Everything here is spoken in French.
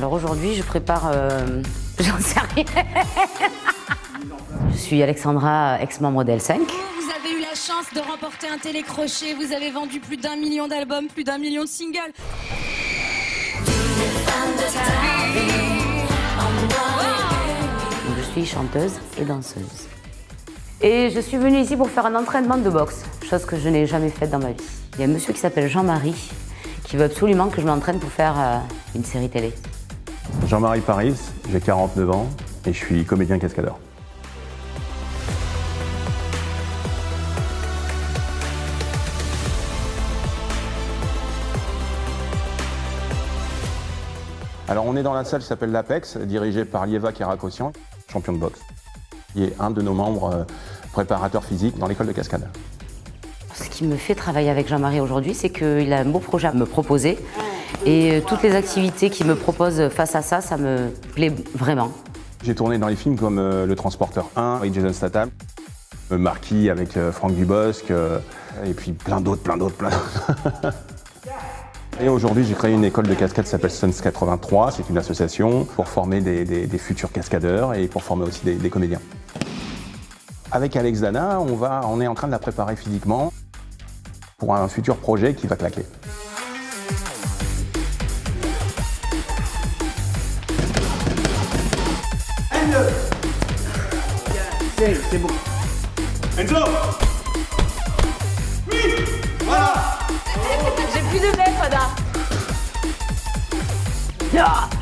Alors aujourd'hui, je prépare... J'en sais rien. Je suis Alexandra, ex-membre d'L5. Vous avez eu la chance de remporter un télécrochet, vous avez vendu plus d'1 million d'albums, plus d'1 million de singles. Je suis chanteuse et danseuse. Et je suis venue ici pour faire un entraînement de boxe, chose que je n'ai jamais faite dans ma vie. Il y a un monsieur qui s'appelle Jean-Marie, qui veut absolument que je m'entraîne pour faire une série télé. Jean-Marie Paris, j'ai 49 ans et je suis comédien cascadeur. Alors on est dans la salle qui s'appelle l'Apex, dirigée par Lieva Kerakossian, champion de boxe. Il est un de nos membres préparateurs physiques dans l'école de cascade. Ce qui me fait travailler avec Jean-Marie aujourd'hui, c'est qu'il a un beau projet à me proposer. Et toutes les activités qu'il me propose face à ça, ça me plaît vraiment. J'ai tourné dans les films comme Le Transporteur 1 avec Jason Statham, Marquis avec Franck Dubosc, et puis plein d'autres. Et aujourd'hui, j'ai créé une école de cascade qui s'appelle Suns 83. C'est une association pour former des futurs cascadeurs et pour former aussi des comédiens. Avec Alex Dana, on est en train de la préparer physiquement pour un futur projet qui va claquer. C'est bon. Enzo! Oui! Voilà! J'ai plus de blé, Fada.